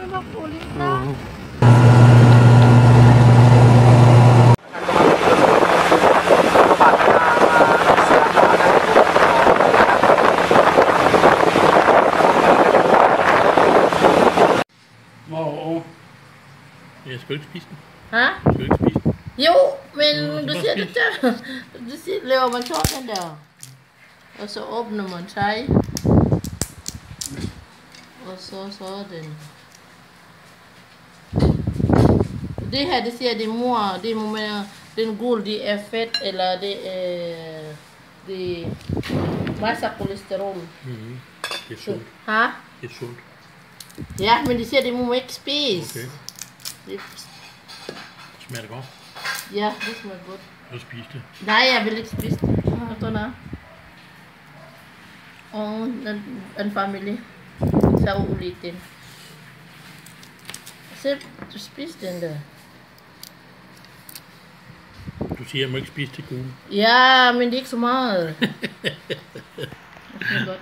Nembak kulitnya. Hvor? Jeg skal ikke spise den. Hả? Skal du ikke spise den? Jo, men du siger det der. Du siger, laver man sådan der. Og så åbner man sig. Og så sådan. Det her, det siger din mor, det må med den guld, det er fedt, eller det er masser af kolesterol. Det er sundt. Hả? Det er sundt. Ja, men de siger, det må man ikke spise. Okay. Det, Smager det godt? ja, det smager godt. Du spise det. Nej, jeg vil ikke spise det. Ito na. Og en familie. Sa uulitin. Så du spiser den der. Du siger, jeg må ikke spise til gule. Ja, men det er ikke så meget. Det smager godt.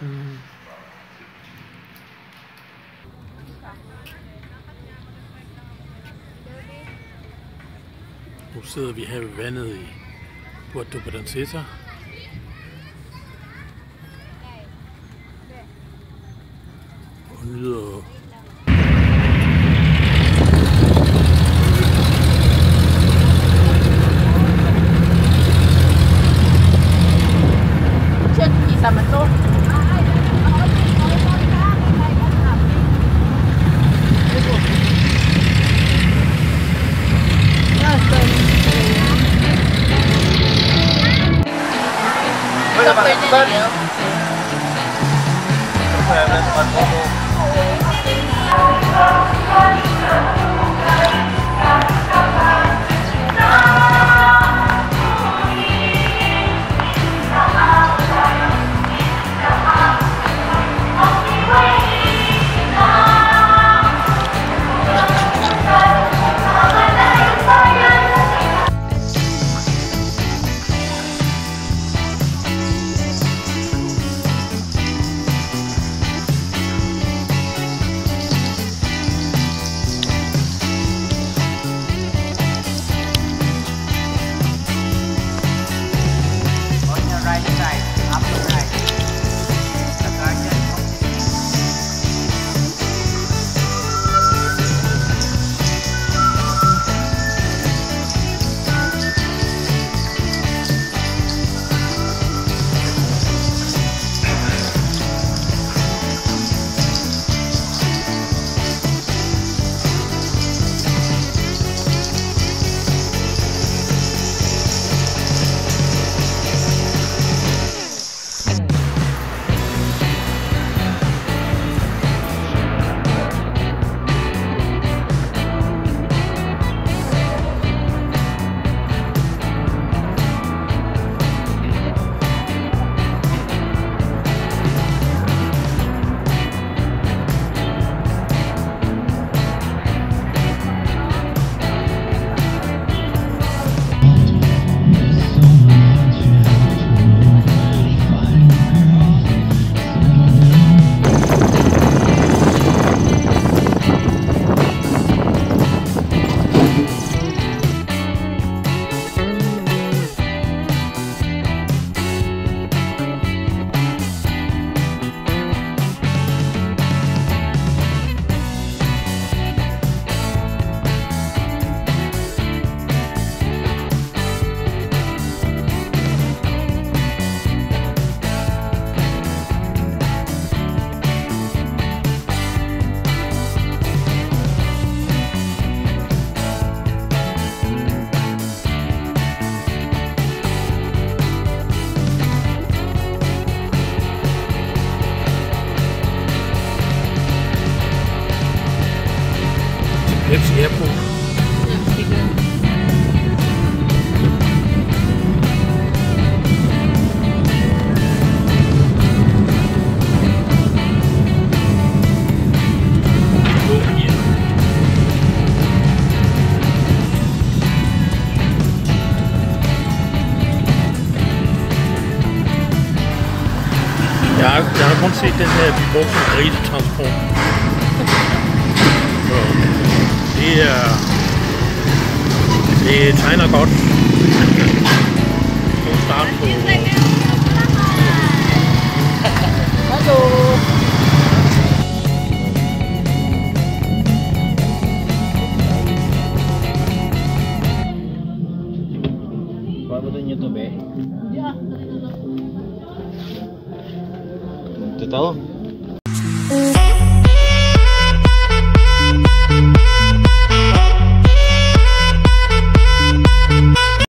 Nu sidder vi her ved vandet i Puerto Princesa. Og nyder Chết gì sao mà tốt. Pepsi Airport. Jeg har kun set den her, vi brugte som grisetransport. Det tegner godt. God start på. Hallo. What mo din YouTube eh? Ya. Totoo?